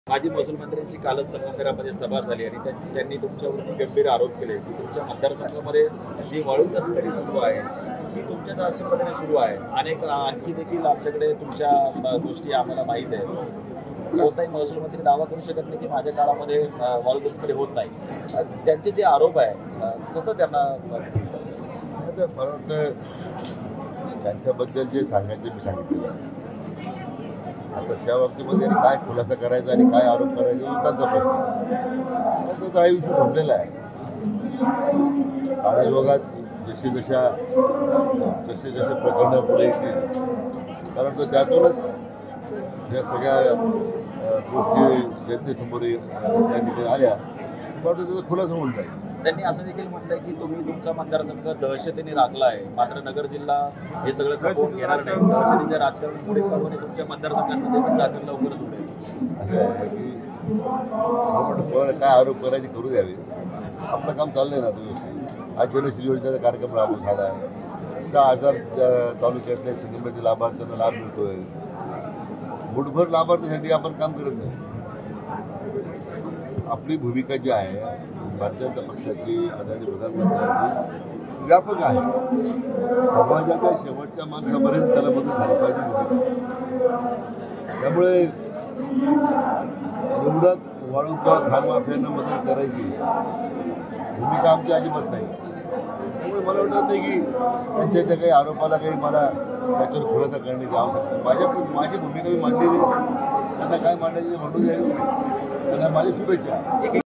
माजी महसूल मंत्र्यांची कालच संगमेश्वरामध्ये सभा झाली आणि त्यांनी तुमच्यावरती गंभीर आरोप केले की तुमच्या मतदारसंघामध्ये जी वाळू तस्करी सुरू आहे ती तुमच्याच आश्रमाने सुरू आहे. अनेक आणखी देखील आमच्याकडे तुमच्या गोष्टी आम्हाला माहीत आहेत. कोणताही महसूल मंत्री दावा करू शकत नाही की माझ्या काळामध्ये वाळू तस्करी होत नाही. त्यांचे जे आरोप आहे कसं त्यांना मला वाटतं त्यांच्याबद्दल जे सांगायचं मी सांगितलेलं. आता त्या बाबतीमध्ये काय खुलासा करायचा आणि काय आरोप करायचा त्यांचा प्रश्न. तो हा विषय संपलेला आहे. काळाजोगात जसे जसे प्रकरणं पुढे येतील कारण तो त्यातूनच या सगळ्या गोष्टी जनतेसमोर त्या ठिकाणी आल्या पण त्याचा खुलासा होऊन जाईल. त्यांनी असं देखील म्हटलंय की तुम्ही तुमचा मतदारसंघ दहशतीने राखला आहे, मात्र नगर जिल्हा हे सगळं खपवून घेणार नाही. दहशतीचे राजकारण पुढे पाहून तुमच्या मतदारसंघामध्ये पण दाखल लवकरच उडेल. असं आहे की म्हटलं काय आरोप करायचे करू द्यावे. आपलं काम चाललंय ना व्यवस्थित. आज जलश्री योजनेचा कार्यक्रम राबवून झाला आहे. 6,000 तालुक्यातल्या संगमेश्वर लाभार्थ्यांना लाभ मिळतोय. मुठभर लाभार्थ्यांसाठी आपण काम करत नाही. आपली भूमिका जी आहे भारतीय जनता पक्षाची आदरणीय प्रधानमंत्र्यांची व्यापक आहे. समाजाच्या शेवटच्या माणसापर्यंत त्याला मदत झाली पाहिजे भूमिका. त्यामुळे एवढ्यात वाळू किंवा खाण माफियांना मदत करायची भूमिका आमची अजिबात नाही. त्यामुळे मला वाटत नाही की त्यांच्या त्या काही आरोपाला काही मला त्याच्यावर खुलासा करण्याची आवश्यकता. माझी भूमिका मी मांडलेली. त्यांना काय मांडायची मांडू द्यावी. त्यांना माझी शुभेच्छा.